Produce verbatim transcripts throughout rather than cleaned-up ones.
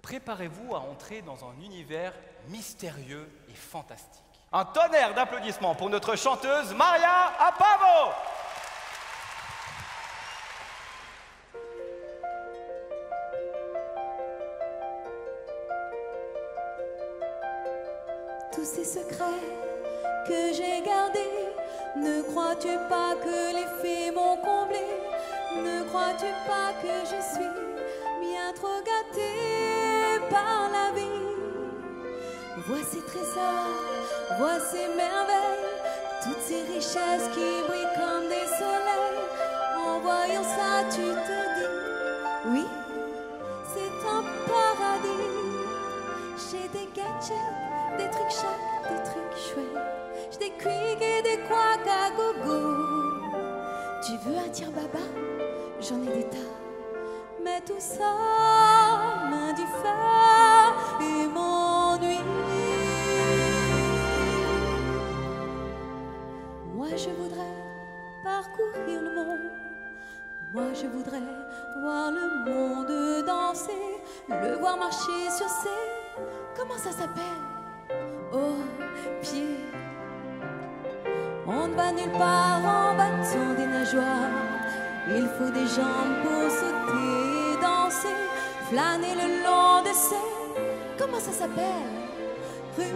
préparez-vous à entrer dans un univers mystérieux et fantastique. Un tonnerre d'applaudissements pour notre chanteuse MARIAH APPAVOO. Tous ces secrets que j'ai gardés, ne crois-tu pas que les fées m'ont comblé? Ne crois-tu pas que je suis bien trop gâtée par la vie? Vois ces trésors, vois ces merveilles, toutes ces richesses qui brillent comme des soleils. En voyant ça, tu te dis, oui, c'est un paradis. J'ai des gadgets, des trucs chouettes, des trucs chouettes. J'ai des quick et des couacs à gogo. Tu veux un tire-baba? J'en ai des tas. Mais tout ça m'indiffère et m'ennuie. Moi je voudrais parcourir le monde. Moi je voudrais voir le monde danser, le voir marcher sur ses... Comment ça s'appelle? Oh, pieds. On ne va nulle part en battant des nageoires. Il faut des jambes pour sauter et danser, flâner le long de ces... Comment ça s'appelle? Rues.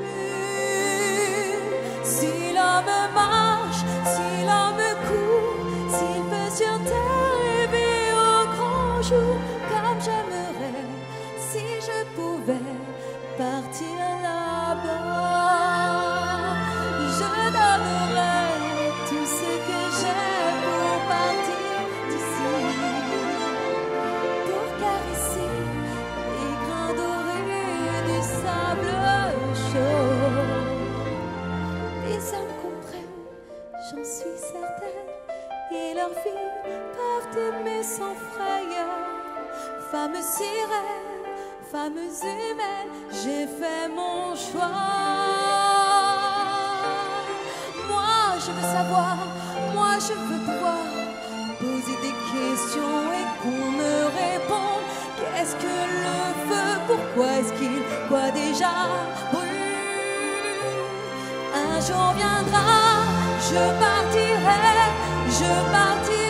Si l'homme marche, si l'homme court, s'il peut sur terre rêver au grand jour, comme j'aimerais, si je pouvais partir là-bas, je donnerais tout ce que j'ai pour partir d'ici, pour caresser les grains dorés du sable chaud. Les hommes comprennent, j'en suis certaine, et leurs filles peuvent aimer sans frayeur. Femmes sirènes, femmes humaines, j'ai fait mon choix. Moi je veux savoir, moi je veux pouvoir poser des questions et qu'on me réponde. Qu'est-ce que le feu? Pourquoi est-ce qu'il, quoi déjà brûle? Un jour viendra, je partirai, je partirai.